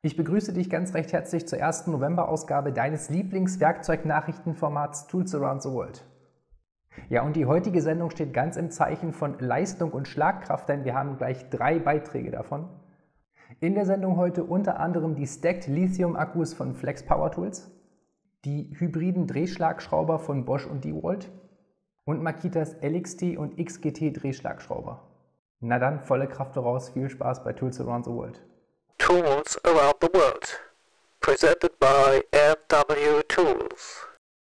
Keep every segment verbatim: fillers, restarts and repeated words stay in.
Ich begrüße dich ganz recht herzlich zur ersten November-Ausgabe deines Lieblings-Werkzeug-Nachrichtenformats Tools Around the World. Ja, und die heutige Sendung steht ganz im Zeichen von Leistung und Schlagkraft, denn wir haben gleich drei Beiträge davon. In der Sendung heute unter anderem die Stacked Lithium Akkus von Flex Power Tools, die hybriden Drehschlagschrauber von Bosch und DeWalt und Makitas L X T und X G T Drehschlagschrauber. Na dann, volle Kraft voraus, viel Spaß bei Tools Around the World. Tools Around the World, presented by M W Tools.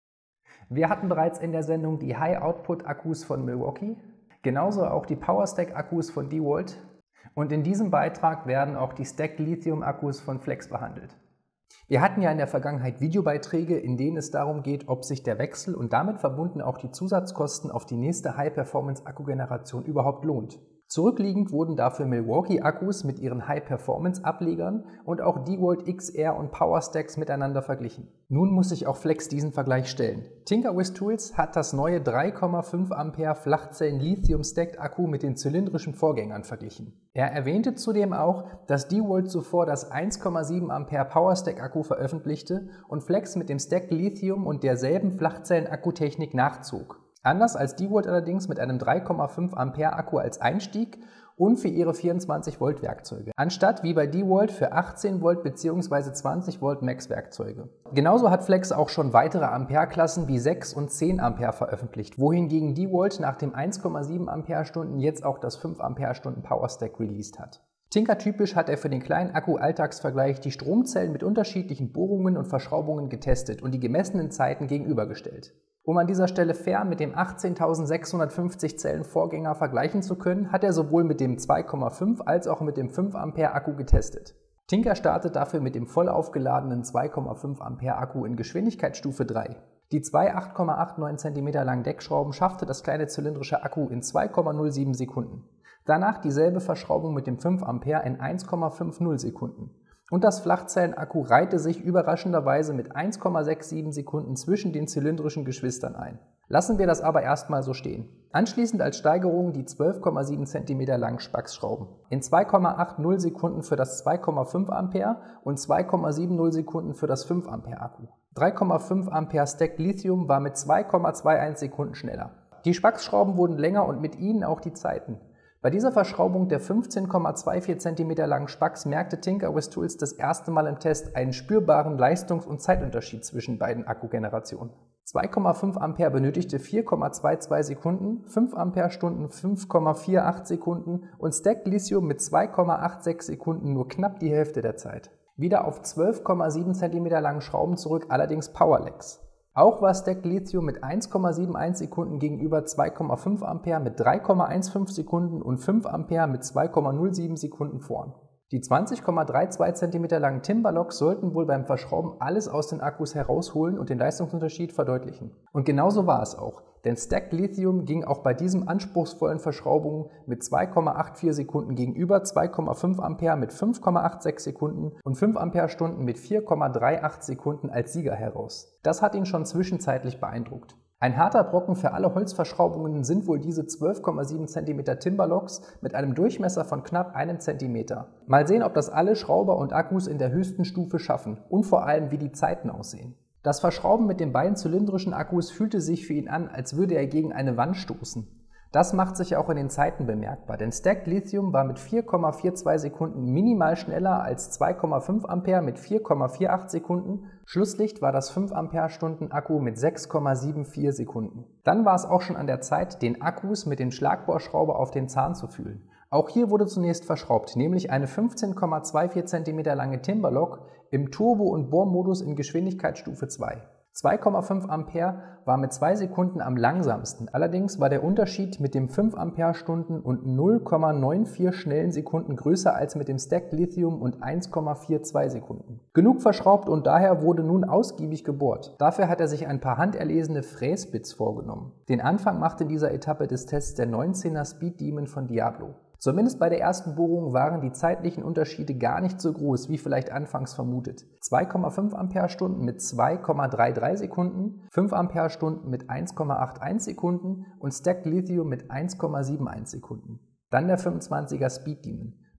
Wir hatten bereits in der Sendung die High-Output-Akkus von Milwaukee, genauso auch die Power-Stack-Akkus von DeWalt und in diesem Beitrag werden auch die Stacked Lithium-Akkus von Flex behandelt. Wir hatten ja in der Vergangenheit Videobeiträge, in denen es darum geht, ob sich der Wechsel und damit verbunden auch die Zusatzkosten auf die nächste High-Performance-Akkugeneration überhaupt lohnt. Zurückliegend wurden dafür Milwaukee-Akkus mit ihren High-Performance-Ablegern und auch DeWalt X R und Power-Stacks miteinander verglichen. Nun muss sich auch Flex diesen Vergleich stellen. Tinker With Tools hat das neue drei Komma fünf Ampere Flachzellen-Lithium-Stacked-Akku mit den zylindrischen Vorgängern verglichen. Er erwähnte zudem auch, dass DeWalt zuvor das eins Komma sieben Ampere Power-Stack-Akku veröffentlichte und Flex mit dem Stacked Lithium und derselben Flachzellen-Akkutechnik nachzog. Anders als DeWalt allerdings mit einem drei Komma fünf Ampere Akku als Einstieg und für ihre vierundzwanzig Volt Werkzeuge, anstatt wie bei DeWalt für achtzehn Volt bzw. zwanzig Volt Max Werkzeuge. Genauso hat Flex auch schon weitere Ampereklassen wie sechs und zehn Ampere veröffentlicht, wohingegen DeWalt nach dem eins Komma sieben Ampere Stunden jetzt auch das fünf Ampere Stunden Power Stack released hat. Tinker-typisch hat er für den kleinen Akku-Alltagsvergleich die Stromzellen mit unterschiedlichen Bohrungen und Verschraubungen getestet und die gemessenen Zeiten gegenübergestellt. Um an dieser Stelle fair mit dem achtzehntausendsechshundertfünfzig Zellen Vorgänger vergleichen zu können, hat er sowohl mit dem zwei Komma fünf als auch mit dem fünf Ampere Akku getestet. Tinker startet dafür mit dem voll aufgeladenen zwei Komma fünf Ampere Akku in Geschwindigkeitsstufe drei. Die zwei acht Komma neunundachtzig Zentimeter langen Deckschrauben schaffte das kleine zylindrische Akku in zwei Komma null sieben Sekunden. Danach dieselbe Verschraubung mit dem fünf Ampere in eins Komma fünfzig Sekunden. Und das Flachzellenakku reihte sich überraschenderweise mit eins Komma siebenundsechzig Sekunden zwischen den zylindrischen Geschwistern ein. Lassen wir das aber erstmal so stehen. Anschließend als Steigerung die zwölf Komma sieben Zentimeter langen Spaxschrauben. In zwei Komma achtzig Sekunden für das zwei Komma fünf Ampere und zwei Komma siebzig Sekunden für das fünf Ampere Akku. drei Komma fünf Ampere Stacked Lithium war mit zwei Komma einundzwanzig Sekunden schneller. Die Spaxschrauben wurden länger und mit ihnen auch die Zeiten. Bei dieser Verschraubung der fünfzehn Komma vierundzwanzig Zentimeter langen Spax merkte Tinker With Tools das erste Mal im Test einen spürbaren Leistungs- und Zeitunterschied zwischen beiden Akkugenerationen. zwei Komma fünf Ampere benötigte vier Komma zweiundzwanzig Sekunden, fünf Ampere Stunden fünf Komma achtzig Sekunden und Stacked Lithium mit zwei Komma sechsundachtzig Sekunden nur knapp die Hälfte der Zeit. Wieder auf zwölf Komma sieben Zentimeter langen Schrauben zurück, allerdings Powerlegs. Auch war Stacked Lithium mit eins Komma einundsiebzig Sekunden gegenüber zwei Komma fünf Ampere mit drei Komma fünfzehn Sekunden und fünf Ampere mit zwei Komma null sieben Sekunden vorn. Die zwanzig Komma zweiunddreißig Zentimeter langen Timberlocks sollten wohl beim Verschrauben alles aus den Akkus herausholen und den Leistungsunterschied verdeutlichen. Und genauso war es auch, denn Stacked Lithium ging auch bei diesem anspruchsvollen Verschraubungen mit zwei Komma vierundachtzig Sekunden gegenüber zwei Komma fünf Ampere mit fünf Komma sechsundachtzig Sekunden und fünf Ampere Stunden mit vier Komma achtunddreißig Sekunden als Sieger heraus. Das hat ihn schon zwischenzeitlich beeindruckt. Ein harter Brocken für alle Holzverschraubungen sind wohl diese zwölf Komma sieben Zentimeter Timberlocks mit einem Durchmesser von knapp einem Zentimeter. Mal sehen, ob das alle Schrauber und Akkus in der höchsten Stufe schaffen und vor allem, wie die Zeiten aussehen. Das Verschrauben mit den beiden zylindrischen Akkus fühlte sich für ihn an, als würde er gegen eine Wand stoßen. Das macht sich auch in den Zeiten bemerkbar, denn Stacked Lithium war mit vier Komma zweiundvierzig Sekunden minimal schneller als zwei Komma fünf Ampere mit vier Komma achtzig Sekunden. Schlusslicht war das fünf Ampere Stunden Akku mit sechs Komma vierundsiebzig Sekunden. Dann war es auch schon an der Zeit, den Akkus mit dem Schlagbohrschrauber auf den Zahn zu fühlen. Auch hier wurde zunächst verschraubt, nämlich eine fünfzehn Komma vierundzwanzig Zentimeter lange Timberlock im Turbo- und Bohrmodus in Geschwindigkeitsstufe zwei. zwei Komma fünf Ampere war mit zwei Sekunden am langsamsten, allerdings war der Unterschied mit dem fünf Ampere Stunden und null Komma vierundneunzig schnellen Sekunden größer als mit dem Stacked Lithium und eins Komma zweiundvierzig Sekunden. Genug verschraubt und daher wurde nun ausgiebig gebohrt. Dafür hat er sich ein paar handerlesene Fräsbits vorgenommen. Den Anfang machte in dieser Etappe des Tests der neunzehner Speed Demon von Diablo. Zumindest bei der ersten Bohrung waren die zeitlichen Unterschiede gar nicht so groß, wie vielleicht anfangs vermutet. zwei Komma fünf Ampere Stunden mit zwei Komma dreiunddreißig Sekunden, fünf Ampere Stunden mit eins Komma einundachtzig Sekunden und Stacked Lithium mit eins Komma einundsiebzig Sekunden. Dann der fünfundzwanziger Speed Demon.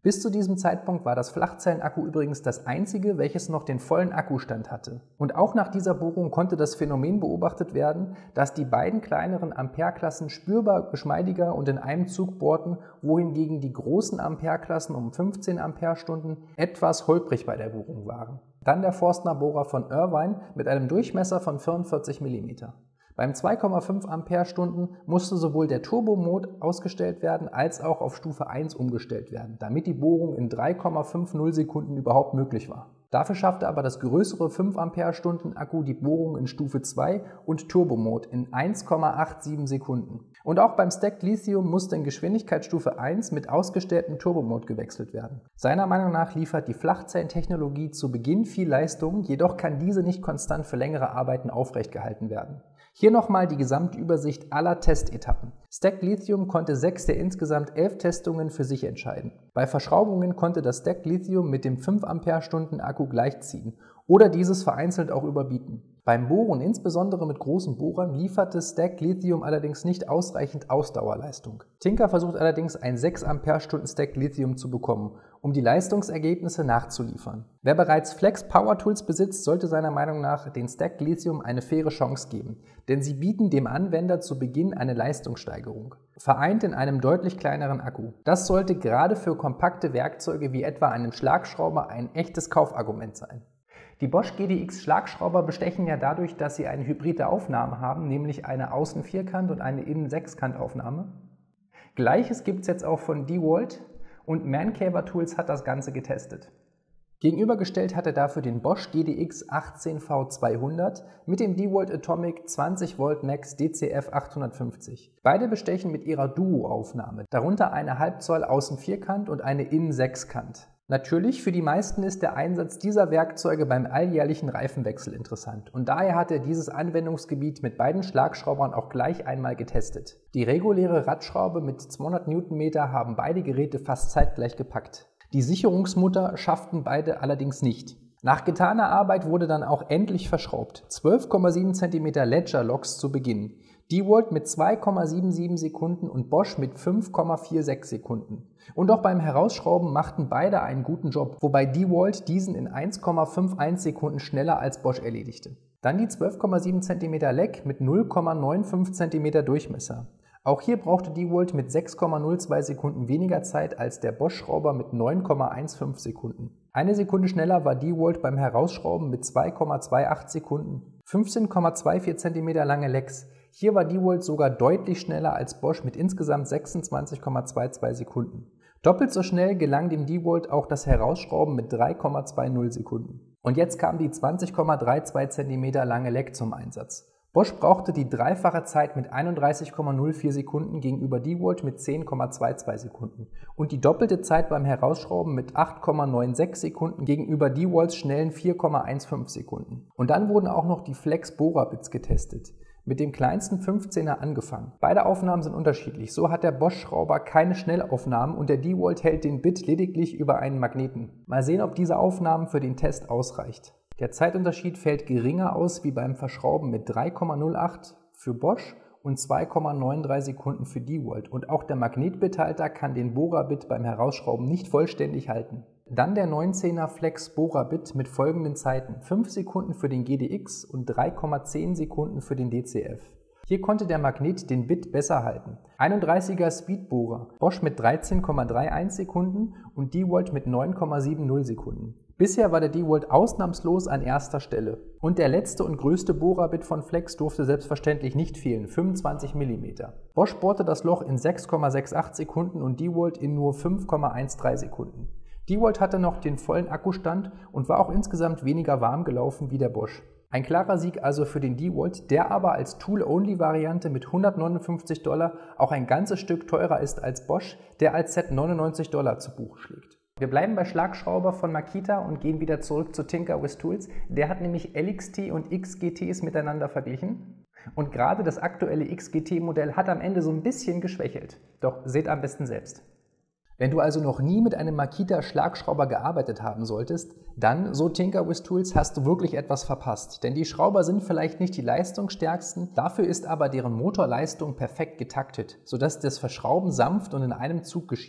Bis zu diesem Zeitpunkt war das Flachzellenakku übrigens das einzige, welches noch den vollen Akkustand hatte. Und auch nach dieser Bohrung konnte das Phänomen beobachtet werden, dass die beiden kleineren Ampereklassen spürbar geschmeidiger und in einem Zug bohrten, wohingegen die großen Ampereklassen um fünfzehn Ampere-Stunden etwas holprig bei der Bohrung waren. Dann der Forstner-Bohrer von Irvine mit einem Durchmesser von vierundvierzig Millimeter. Beim zwei Komma fünf Ampere-Stunden musste sowohl der Turbo-Mode ausgestellt werden, als auch auf Stufe eins umgestellt werden, damit die Bohrung in drei Komma fünfzig Sekunden überhaupt möglich war. Dafür schaffte aber das größere fünf Ampere-Stunden Akku die Bohrung in Stufe zwei und Turbo-Mode in eins Komma siebenundachtzig Sekunden. Und auch beim Stacked Lithium musste in Geschwindigkeitsstufe eins mit ausgestelltem Turbo-Mode gewechselt werden. Seiner Meinung nach liefert die Flachzellentechnologie zu Beginn viel Leistung, jedoch kann diese nicht konstant für längere Arbeiten aufrecht gehalten werden. Hier nochmal die Gesamtübersicht aller Testetappen. Stacked Lithium konnte sechs der insgesamt elf Testungen für sich entscheiden. Bei Verschraubungen konnte das Stacked Lithium mit dem fünf Ampere-Stunden Akku gleichziehen oder dieses vereinzelt auch überbieten. Beim Bohren, insbesondere mit großen Bohrern, lieferte Stacked Lithium allerdings nicht ausreichend Ausdauerleistung. Tinker versucht allerdings ein sechs Ampere-Stunden Stacked Lithium zu bekommen, um die Leistungsergebnisse nachzuliefern. Wer bereits Flex Power Tools besitzt, sollte seiner Meinung nach den Stacked Lithium eine faire Chance geben, denn sie bieten dem Anwender zu Beginn eine Leistungssteigerung, vereint in einem deutlich kleineren Akku. Das sollte gerade für kompakte Werkzeuge wie etwa einem Schlagschrauber ein echtes Kaufargument sein. Die Bosch G D X Schlagschrauber bestechen ja dadurch, dass sie eine hybride Aufnahme haben, nämlich eine Außen-Vierkant- und eine Innen-Sechskant-Aufnahme. Gleiches gibt es jetzt auch von DeWalt und Mancaver Tools hat das Ganze getestet. Gegenübergestellt hat er dafür den Bosch G D X achtzehn V zweihundert mit dem DeWalt Atomic zwanzig Volt Max D C F achthundertfünfzig. Beide bestechen mit ihrer Duo-Aufnahme, darunter eine Halbzoll Außen-Vierkant und eine Innen-Sechskant. Natürlich, für die meisten ist der Einsatz dieser Werkzeuge beim alljährlichen Reifenwechsel interessant und daher hat er dieses Anwendungsgebiet mit beiden Schlagschraubern auch gleich einmal getestet. Die reguläre Radschraube mit zweihundert Newtonmeter haben beide Geräte fast zeitgleich gepackt. Die Sicherungsmutter schafften beide allerdings nicht. Nach getaner Arbeit wurde dann auch endlich verschraubt. zwölf Komma sieben Zentimeter Ledger-Loks zu Beginn. DeWalt mit zwei Komma siebenundsiebzig Sekunden und Bosch mit fünf Komma sechsundvierzig Sekunden. Und auch beim Herausschrauben machten beide einen guten Job, wobei DeWalt diesen in eins Komma einundfünfzig Sekunden schneller als Bosch erledigte. Dann die zwölf Komma sieben Zentimeter Leck mit null Komma fünfundneunzig Zentimeter Durchmesser. Auch hier brauchte DeWalt mit sechs Komma null zwei Sekunden weniger Zeit als der Bosch-Schrauber mit neun Komma fünfzehn Sekunden. Eine Sekunde schneller war DeWalt beim Herausschrauben mit zwei Komma achtundzwanzig Sekunden. fünfzehn Komma vierundzwanzig Zentimeter lange Lecks. Hier war DeWalt sogar deutlich schneller als Bosch mit insgesamt sechsundzwanzig Komma zweiundzwanzig Sekunden. Doppelt so schnell gelang dem DeWalt auch das Herausschrauben mit drei Komma zwanzig Sekunden. Und jetzt kam die zwanzig Komma zweiunddreißig Zentimeter lange Leck zum Einsatz. Bosch brauchte die dreifache Zeit mit einunddreißig Komma null vier Sekunden gegenüber DeWalt mit zehn Komma zweiundzwanzig Sekunden und die doppelte Zeit beim Herausschrauben mit acht Komma sechsundneunzig Sekunden gegenüber DeWalts schnellen vier Komma fünfzehn Sekunden. Und dann wurden auch noch die Flex Bohrerbits getestet. Mit dem kleinsten fünfzehner angefangen. Beide Aufnahmen sind unterschiedlich. So hat der Bosch-Schrauber keine Schnellaufnahmen und der DeWalt hält den Bit lediglich über einen Magneten. Mal sehen, ob diese Aufnahmen für den Test ausreicht. Der Zeitunterschied fällt geringer aus wie beim Verschrauben mit drei Komma null acht für Bosch und zwei Komma dreiundneunzig Sekunden für DeWalt. Und auch der Magnetbithalter kann den Bohrerbit beim Herausschrauben nicht vollständig halten. Dann der neunzehner Flex Bohrerbit mit folgenden Zeiten: fünf Sekunden für den G D X und drei Komma zehn Sekunden für den D C F. Hier konnte der Magnet den Bit besser halten. einunddreißiger Speedbohrer, Bosch mit dreizehn Komma einunddreißig Sekunden und DeWalt mit neun Komma siebzig Sekunden. Bisher war der DeWalt ausnahmslos an erster Stelle. Und der letzte und größte Bohrerbit von Flex durfte selbstverständlich nicht fehlen, fünfundzwanzig Millimeter. Bosch bohrte das Loch in sechs Komma achtundsechzig Sekunden und DeWalt in nur fünf Komma dreizehn Sekunden. DeWalt hatte noch den vollen Akkustand und war auch insgesamt weniger warm gelaufen wie der Bosch. Ein klarer Sieg also für den DeWalt, der aber als Tool-Only-Variante mit hundertneunundfünfzig Dollar auch ein ganzes Stück teurer ist als Bosch, der als Set neunundneunzig Dollar zu Buche schlägt. Wir bleiben bei Schlagschrauber von Makita und gehen wieder zurück zu Tinker With Tools. Der hat nämlich L X T und X G Ts miteinander verglichen. Und gerade das aktuelle X G T-Modell hat am Ende so ein bisschen geschwächelt. Doch seht am besten selbst. Wenn du also noch nie mit einem Makita Schlagschrauber gearbeitet haben solltest, dann, so Tinker With Tools, hast du wirklich etwas verpasst. Denn die Schrauber sind vielleicht nicht die leistungsstärksten, dafür ist aber deren Motorleistung perfekt getaktet, sodass das Verschrauben sanft und in einem Zug geschieht.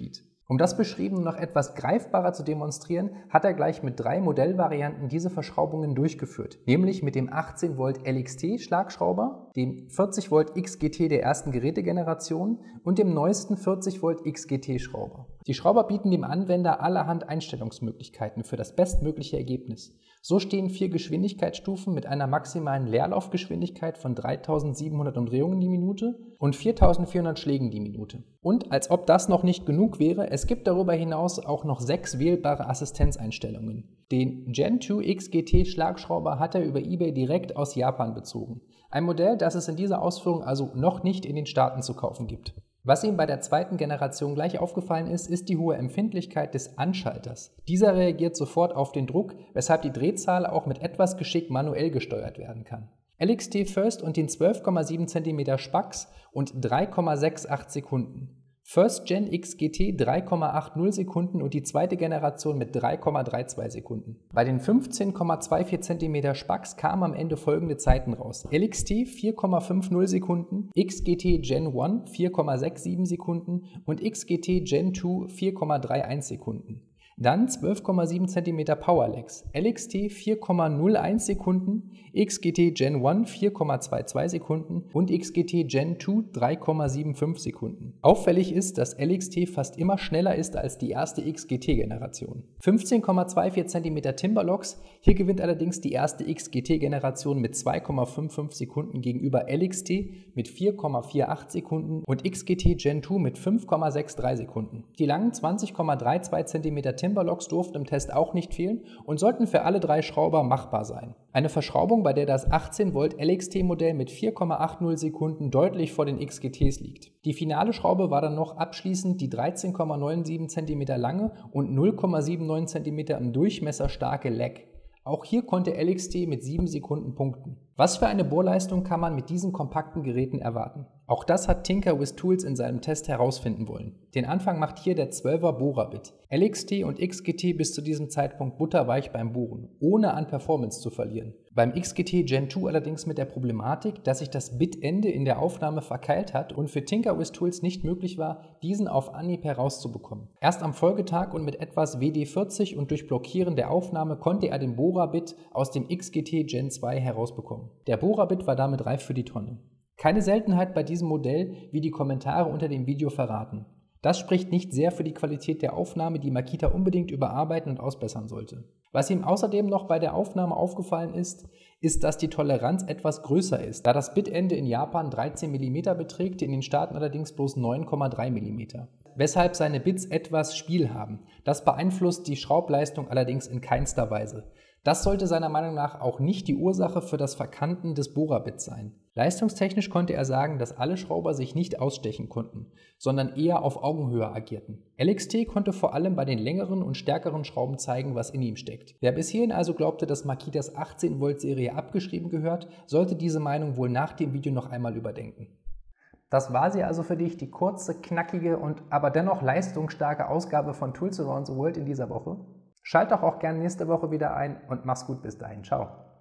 Um das Beschriebene noch etwas greifbarer zu demonstrieren, hat er gleich mit drei Modellvarianten diese Verschraubungen durchgeführt, nämlich mit dem achtzehn Volt L X T Schlagschrauber, dem vierzig Volt X G T der ersten Gerätegeneration und dem neuesten vierzig Volt X G T Schrauber. Die Schrauber bieten dem Anwender allerhand Einstellungsmöglichkeiten für das bestmögliche Ergebnis. So stehen vier Geschwindigkeitsstufen mit einer maximalen Leerlaufgeschwindigkeit von dreitausendsiebenhundert Umdrehungen die Minute und viertausendvierhundert Schlägen die Minute. Und als ob das noch nicht genug wäre, es gibt darüber hinaus auch noch sechs wählbare Assistenzeinstellungen. Den Gen zwei X G T Schlagschrauber hat er über eBay direkt aus Japan bezogen. Ein Modell, das es in dieser Ausführung also noch nicht in den Staaten zu kaufen gibt. Was ihm bei der zweiten Generation gleich aufgefallen ist, ist die hohe Empfindlichkeit des Anschalters. Dieser reagiert sofort auf den Druck, weshalb die Drehzahl auch mit etwas Geschick manuell gesteuert werden kann. L X T First und den zwölf Komma sieben Zentimeter Spacks und drei Komma achtundsiebzig Sekunden. First Gen X G T drei Komma achtzig Sekunden und die zweite Generation mit drei Komma zweiunddreißig Sekunden. Bei den fünfzehn Komma vierundzwanzig Zentimeter Spacks kamen am Ende folgende Zeiten raus. L X T vier Komma fünfzig Sekunden, X G T Gen eins vier Komma siebenundsechzig Sekunden und X G T Gen zwei vier Komma einunddreißig Sekunden. Dann zwölf Komma sieben Zentimeter Powerlex, L X T vier Komma null eins Sekunden, X G T Gen eins vier Komma zweiundzwanzig Sekunden und X G T Gen zwei drei Komma fünfundsiebzig Sekunden. Auffällig ist, dass L X T fast immer schneller ist als die erste X G T-Generation. fünfzehn Komma vierundzwanzig Zentimeter Timberlocks, hier gewinnt allerdings die erste X G T-Generation mit zwei Komma fünfundfünfzig Sekunden gegenüber L X T mit vier Komma achtzig Sekunden und X G T Gen zwei mit fünf Komma dreiundsechzig Sekunden. Die langen zwanzig Komma zweiunddreißig Zentimeter Timberlocks durften im Test auch nicht fehlen und sollten für alle drei Schrauber machbar sein. Eine Verschraubung, bei der das achtzehn Volt L X T-Modell mit vier Komma achtzig Sekunden deutlich vor den X G Ts liegt. Die finale Schraube war dann noch abschließend die dreizehn Komma siebenundneunzig Zentimeter lange und null Komma neunundsiebzig Zentimeter im Durchmesser starke Leg. Auch hier konnte L X T mit sieben Sekunden punkten. Was für eine Bohrleistung kann man mit diesen kompakten Geräten erwarten? Auch das hat Tinker With Tools in seinem Test herausfinden wollen. Den Anfang macht hier der zwölfer Bohrerbit. L X T und X G T bis zu diesem Zeitpunkt butterweich beim Bohren, ohne an Performance zu verlieren. Beim X G T Gen zwei allerdings mit der Problematik, dass sich das Bitende in der Aufnahme verkeilt hat und für Tinker With Tools nicht möglich war, diesen auf Anhieb herauszubekommen. Erst am Folgetag und mit etwas W D vierzig und durch Blockieren der Aufnahme konnte er den Bohrerbit aus dem X G T Gen zwei herausbekommen. Der Bohrerbit war damit reif für die Tonne. Keine Seltenheit bei diesem Modell, wie die Kommentare unter dem Video verraten. Das spricht nicht sehr für die Qualität der Aufnahme, die Makita unbedingt überarbeiten und ausbessern sollte. Was ihm außerdem noch bei der Aufnahme aufgefallen ist, ist, dass die Toleranz etwas größer ist, da das Bitende in Japan dreizehn Millimeter beträgt, in den Staaten allerdings bloß neun Komma drei Millimeter. Weshalb seine Bits etwas Spiel haben. Das beeinflusst die Schraubleistung allerdings in keinster Weise. Das sollte seiner Meinung nach auch nicht die Ursache für das Verkanten des Bohrerbits sein. Leistungstechnisch konnte er sagen, dass alle Schrauber sich nicht ausstechen konnten, sondern eher auf Augenhöhe agierten. L X T konnte vor allem bei den längeren und stärkeren Schrauben zeigen, was in ihm steckt. Wer bis hierhin also glaubte, dass Makitas achtzehn Volt Serie abgeschrieben gehört, sollte diese Meinung wohl nach dem Video noch einmal überdenken. Das war sie also für dich, die kurze, knackige und aber dennoch leistungsstarke Ausgabe von Tools Around the World in dieser Woche. Schalt doch auch gerne nächste Woche wieder ein und mach's gut bis dahin. Ciao.